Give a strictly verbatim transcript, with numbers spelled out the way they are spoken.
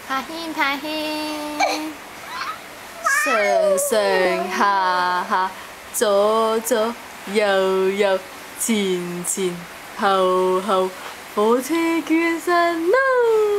爬行爬行，上上下下，左左右右，前前後後，火車捐身咯！